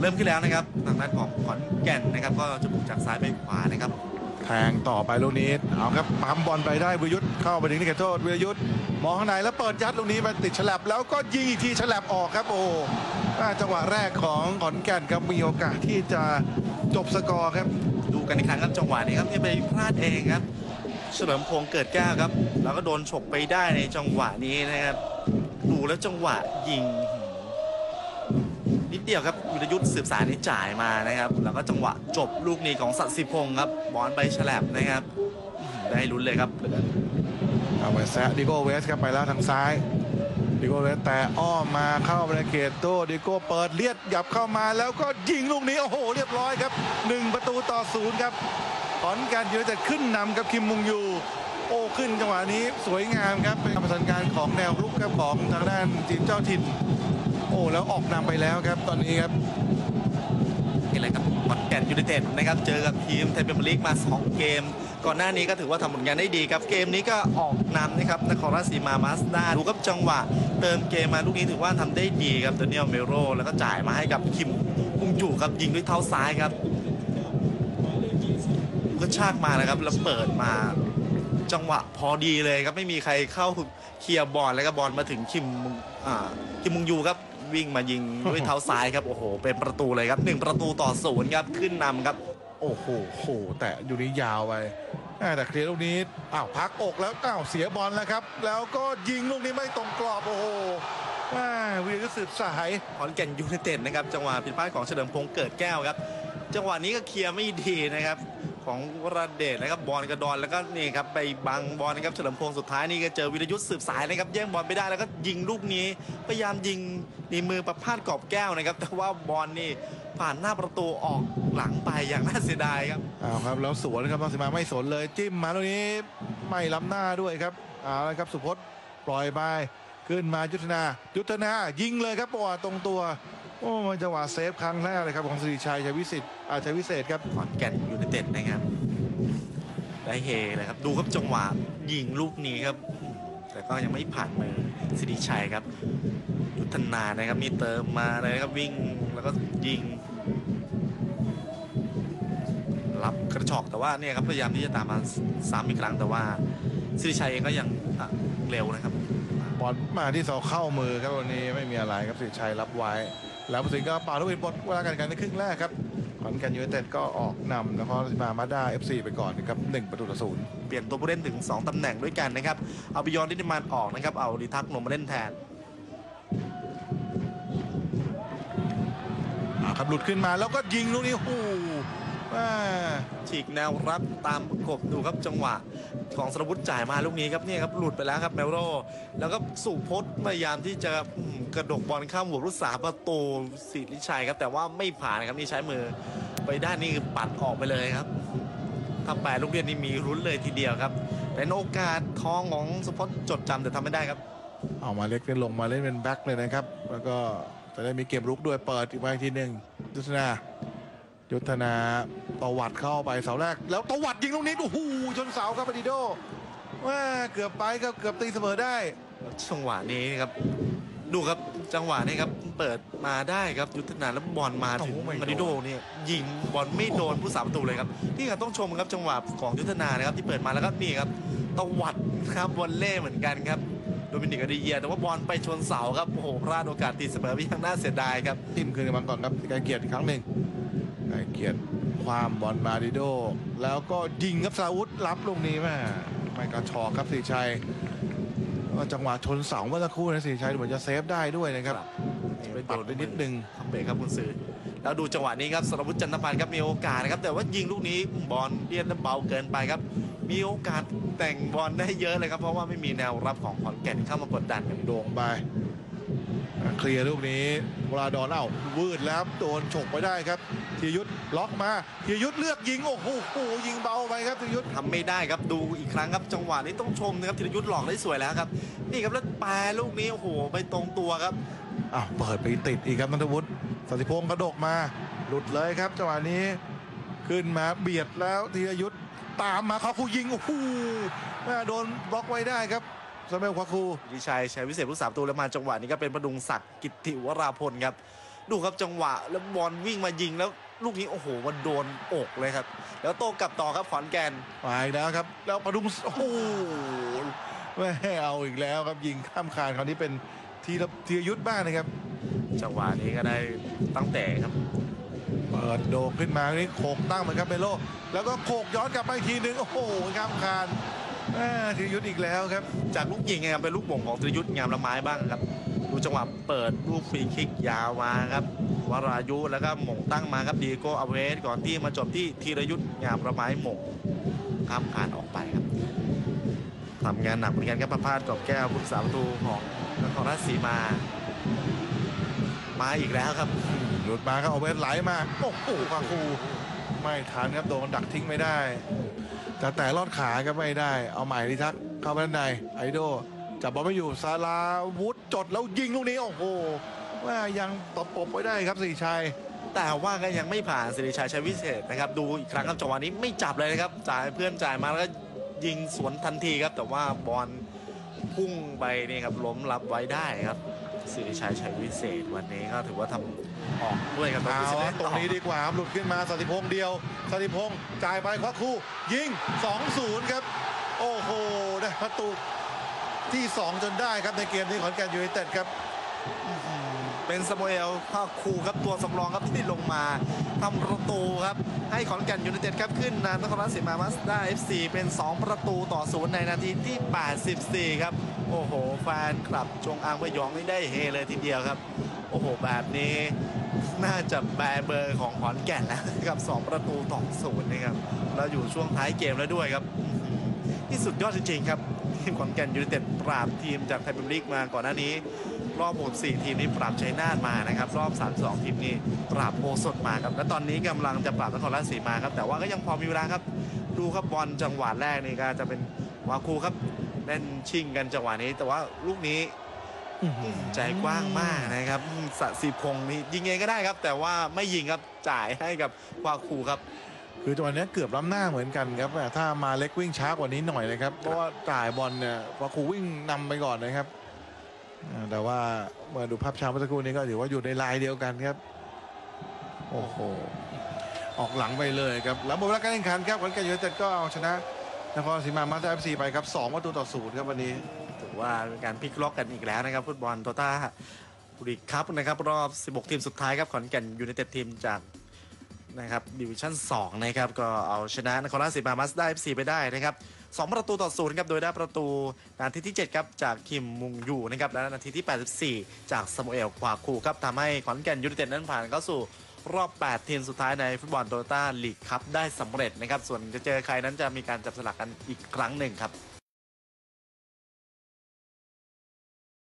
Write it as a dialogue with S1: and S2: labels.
S1: ริ่มขึ้นแล้วนะครับทางด้านของขอนแก่นนะครับก็จะบุกจากซ้ายไปขวานะครับ
S2: แทงต่อไปลูกนี้เอาครับปั๊มบอลไปได้วิรยุทธ์เข้าไปถึงที่เขตโทษวิรยุทธ์มองข้างในแล้วเปิดยัดลูกนี้ไปติดฉลับแล้วก็ยิงอีกทีฉลับออกครับโอ้จังหวะแรกของขอนแก่นครับมีโอกาสที่จะจบสกอร์ครับ
S1: ดูกันอีกครั้งครับจังหวะนี้ครับที่ไปพลาดเองครับเฉลิมพงษ์เกิดแก้วครับแล้วก็โดนฉกไปได้ในจังหวะนี้นะครับดูแล้วจังหวะยิงนิดเดียวครับวิรยุทธ์สืบสารนี้จ่ายมานะครับแล้วก็จังหวะจบลูกนี้ของสัตย์สิพงษ์ครับบอลไปฉลับนะครับได้ลุ้นเลยครับ
S2: เอาไปแซะดิโก้เวสครับไปแล้วทางซ้ายดิโก้เวสแต่อ้อมมาเข้าในเขตโต้ดิโก้เปิดเลียดหยับเข้ามาแล้วก็ยิงลูกนี้โอ้โหเรียบร้อยครับ1-0 ครับขอนแก่นยูไนเต็ดขึ้นนำกับคิมมุงยูโอ้ขึ้นจังหวะนี้สวยงามครับเป็นการประสานงานของแนวรุกครับของทางด้านทีมเจ้าถิ่นโอ้แล้วออกนำไปแล้วครับตอนนี้ครับ
S1: นี่แหละครับขอนแก่นยูไนเต็ดนะครับเจอกับทีมไทยพรีเมียร์ลีกมา2 เกมก่อนหน้านี้ก็ถือว่าทำผลงานได้ดีครับเกมนี้ก็ออกนำนะครับนครราชสีมามาสด้าดูครับจังหวะเติมเกมมาลูกนี้ถือว่าทำได้ดีครับเดนิเอลเมโรแล้วก็จ่ายมาให้กับคิมมุงจูครับยิงด้วยเท้าซ้ายครับก็ชากมานะครับแล้วเปิดมาจังหวะพอดีเลยครับไม่มีใครเข้าเคลียร์บอลแล้วก็บอลมาถึงคิมมุงยูครับวิ่งมายิงด้วยเท้าซ้ายครับโอ้โหเป็นประตูเลยครับ1-0ครับขึ้นนำครับ
S2: โอ้โหแต่อยู่นี้ยาวไปแต่เคลียร์ลูกนี้พักอกแล้วเสียบอลแล้วครับแล้วก็ยิงลูกนี้ไม่ตรงกรอบโอ้โหวิรยุทธ์สืบสาย
S1: ขอนแก่นยูไนเต็ดนะครับจังหวะผิดพลาดของเฉลิมพงษ์เกิดแก้วครับจังหวะนี้ก็เคลียร์ไม่ดีนะครับของวรเดชนะครับบอลกระดอนแล้วก็นี่ครับไปบังบอลนะครับเฉลิมพงษ์สุดท้ายนี่ก็เจอวิรยุทธ์สืบสายนะครับแย่งบอลไปได้แล้วก็ยิงลูกนี้พยายามยิงในมือประพาสกอบแก้วนะครับแต่ว่าบอลนี่ผ่านหน้าประตูออกหลังไปอย่างน่าเสียดายครับ
S2: ครับแล้วสวนครับต้องสิมาไม่สนเลยจิ้มมาตรงนี้ไม่ล้ำหน้าด้วยครับละครับสุพจน์ปล่อยไปขึ้นมายุทธนายิงเลยครับปวดตรงตัวโอ้จังหวะเซฟครั้งแรกเลยครับของสิริชัยชัยวิเศษครับ
S1: ขอนแก่นยูไนเต็ดนะครับได้เฮเลยครับดูครับจังหวะยิงลูกนี้ครับแต่ก็ยังไม่ผ่านมือสิริชัยครับยุทธนานะครับมีเติมมาเลยครับวิ่งแล้วก็ยิงรับกระชอกแต่ว่าเนี่ยครับพยายามที่จะตามมาซ้ำอีกครั้งแต่ว่าสิริชัยเองก็ยังเร็วนะครับ
S2: บอลมาที่เสาเข้ามือครับวันนี้ไม่มีอะไรครับสิริชัยรับไว้แล้วผู้สิงก็ป่าลูกบินบอลเวลาการในครึ่งแรกครับขอนแก่นยูไนเต็ดก็ออกนำแล้วก็มาด้า FC ไปก่อนนะครับ1-0
S1: เปลี่ยนตัวผู้เล่นถึง2 ตำแหน่งด้วยกันนะครับเอาบิยอนดิมานออกนะครับเอาดิทักลงมาเล่นแทน
S2: ครับหลุดขึ้นมาแล้วก็ยิงลูกนี้โอ้โห
S1: ฉีกแนวรับตามประกบดูครับจังหวะของสรวุฒิจ่ายมาลูกนี้ครับนี่ครับหลุดไปแล้วครับเมโรแล้วก็สุพจน์พยายามที่จะกระดกบอลข้ามหัวรุษาประตูสิริชัยครับแต่ว่าไม่ผ่านครับนี่ใช้มือไปด้านนี้คือปัดออกไปเลยครับถ้าแปดลูกเรียนนี่มีรุ้นเลยทีเดียวครับเป็นโอกาสทองของสุพจน์จดจำแต่ทำไม่ได้ครับ
S2: เอามาเล็กลงมาเล่นเป็นแบ็คเลยนะครับแล้วก็จะได้มีเกมรุกด้วยเปิดอีกทีหนึ่งยุทธนาตวัดเข้าไปเสาแรกแล้วตวัดยิงลูกนี้โอ้โหชนเสาครับปาดิโดเกือบไปครับเกือบตีเสมอได้
S1: จังหวะนี้ครับดูครับจังหวะนี้ครับเปิดมาได้ครับยุทธนาแล้วบอลมาถึงมาดิโดเนี่ยยิงบอลไม่โดนผู้สาประตูเลยครับที่ครับต้องชมครับจังหวะของยุทธนานะครับที่เปิดมาแล้วก็นี่ครับตวัดครับบอลเล่เหมือนกันครับโดมินิก อดิเยียแต่ว่าบอลไปชนเสาครับโอ้โหพลาดโอกาสตีเสมอไปยังน่าเสียดายครับ
S2: ทิมคืนกันมาก่อนครับไกลเกียรติอีกครั้งหนึ่งไกลเกียรติความบอลมาดิโดแล้วก็ยิงครับซาอุดรับลูกนี้ไม่กระชอกครับสิริชัยจังหวะชนเสาเมื่อสักครู่นะสิริชัยเหมือนจะเซฟได้ด้วยนะครับ
S1: ไปโดนไปนิดนึงเบรกครับคุณซื้อแล้วดูจังหวะนี้ครับสรวุฒิจันทพันธ์ครับมีโอกาสนะครับแต่ว่ายิงลูกนี้บอลเลียนเบาเกินไปครับมีโอกาสแต่งบอลได้เยอะเลยครับเพราะว่าไม่มีแนวรับของขอนแก่นเข้ามากดดันกัน
S2: โด่งไปเคลียร์ลูกนี้วราดอนวืดแล้วโดนฉกไปได้ครับธีรยุทธล็อกมาธีรยุทธเลือกยิงโอ้โหยิงเบาไปครับธีรยุทธ
S1: ทำไม่ได้ครับดูอีกครั้งครับจังหวะนี้ต้องชมนะครับธีรยุทธหลอกได้สวยแล้วครับนี่ครับแล้วแปรลูกนี้โอ้โหไปตรงตัวครับ
S2: เปิดไปติดอีกครับนัทวุฒิสันติพงษ์กระดกมาหลุดเลยครับจังหวะนี้ขึ้นมาเบียดแล้วธีรยุทธตามมาเขาคู่ยิงโอ้โหโดนบล็อกไว้ได้ครับสมัยควาคู
S1: ดิชัยชัยวิเศษผู้สาประตูแล้วมาจังหวะนี้ก็เป็นประดุงศักดิ์กิตติวราพลครับดูครับจังหวะแล้วบอลวิ่งมายิงแล้วลูกนี้โอ้โหมันโดนอกเลยครับแล้วโต้กลับต่อครับขอนแก่น
S2: ไปแล้วครับแล้วปทุมโอ้โหไม่เอาอีกแล้วครับยิงข้ามคานคราวนี้เป็นธีรยุทธบ้างนะครับ
S1: จังหวะนี้ก็ได้ตั้งแต่ครับ
S2: เปิดโด่งขึ้นมานี่โขกตั้งเหมือนครับเมโลแล้วก็โขกย้อนกลับไปอีกทีหนึ่งโอ้โหข้ามคานธีรยุทธอีกแล้วครับ
S1: จากลูกยิงครับเป็นลูกบ่งของธีรยุทธงามละไม้บ้างครับดูจังหวะเปิดลูกฟรีคิกยาวมาครับวรายุแล้วก็หม่งตั้งมาครับดีโก้อเวสก่อนที่มาจบที่ธีรยุทธงามละไม้หม่งข้ามคานออกไปครับทำงานหนักเหมือนกันครับประพาสกอบแก้วผู้รักษาประตูของนครราชสีมาอีกแล้วครับ
S2: หลุดมาครับเอาเวสไหลมาโอ้โหควาคูไม่ทันครับโดนดักทิ้งไม่ได้แต่ลอดขาก็ไม่ได้เอาใหม่ดิทักเข้าไปด้านในไอโดจับบอลไม่อยู่ซาลาวุธจดแล้วยิงลูกนี้โอ้โหว่ายังตบปบไว้ได้ครับสิริชัย
S1: แต่ว่าก็ยังไม่ผ่านสิริชัยชัยวิเศษนะครับดูอีกครั้งครับจังหวะนี้ไม่จับเลยนะครับจ่ายเพื่อนจ่ายมาแล้วก็ยิงสวนทันทีครับแต่ว่าบอลพุ่งไปนี่ครับล้มรับไว้ได้ครับสิริชัยชัยวิเศษวันนี้ก็ถือว่าทำออกด้วยครับ
S2: ตรงนี้ดีกว่าหลุดขึ้นมาสันติพงษ์เดียวสันติพงษ์จ่ายไปควักคู่ยิง 2-0 ครับโอ้โหได้ประตูที่ 2 จนได้ครับในเกมนี้ขอนแก่นยูไนเต็ดครับ
S1: เป็นซามูเอลภาคคูครับตัวสำรองครับที่ลงมาทำประตูครับให้ขอนแก่นยูไนเต็ดครับขึ้นนำนครราชสีมามาสด้า FC เป็น2-0ในนาทีที่84ครับโอ้โหแฟนคลับจงอางพยองนี่ได้เฮเลยทีเดียวครับโอ้โหแบบนี้น่าจะแบเบอร์ของขอนแก่นนะครับ2-0นะครับแล้วอยู่ช่วงท้ายเกมแล้วด้วยครับที่สุดยอดจริงๆครับทีมขอนแก่นยูไนเต็ดปราบทีมจากไทยพรีเมียร์ลีกมาก่อนหน้านี้รอบ64ทีมนี้ปราบชัยนาทมานะครับรอบ32ทีมนี้ปราบโอสถมาครับและตอนนี้กำลังจะปราบนครราชสีมาครับแต่ว่าก็ยังพอมีเวลาครับดูครับบอลจังหวะแรกนี่ก็จะเป็นวาคูครับเล่นชิงกันจังหวะนี้แต่ว่าลูกนี้ใจกว้างมากนะครับสศิพงศ์นี่ยิงเองก็ได้ครับแต่ว่าไม่ยิงครับจ่ายให้กับวาคูครับ
S2: คือจังหวะนี้เกือบล้ำหน้าเหมือนกันครับถ้ามาเล็กวิ่งช้ากว่านี้หน่อยนะครับเพราะว่าจ่ายบอลเนี่ยวาคูวิ่งนำไปก่อนนะครับแต่ว่าเมื่อดูภาพช้าเมื่อสักครู่นี้ก็ถือว่าอยู่ในลายเดียวกันครับโอ้โหออกหลังไปเลยครับแล้วหมดเวลาการแข่งขันครับขอนแก่นยูไนเต็ดก็เอาชนะนครราชสีมามาสด้า FC ไปครับ2-0ครับวันนี้
S1: ถือว่าเป็นการพลิกล็อกกันอีกแล้วนะครับฟุตบอลโตต้าบุรีคัพนะครับรอบ16ทีมสุดท้ายครับขอนแก่นยูไนเต็ดทีมจากนะครับดิวิชั่น2นะครับก็เอาชนะนครราชสีมามาสด้า FC ไปได้นะครับ2-0ครับโดยได้ประตูนาทีที่7ครับจากคิมมุงยูนะครับและนาทีที่84จากซามูเอลควาคูครับทำให้ขอนแก่นยูไนเต็ดนั้นผ่านเข้าสู่รอบ8ทีมสุดท้ายในฟุตบอลโตโยต้าลีกคัพได้สำเร็จนะครับส่วนจะเจอใครนั้นจะมีการจับสลากกันอีกครั้งหนึ่งครับ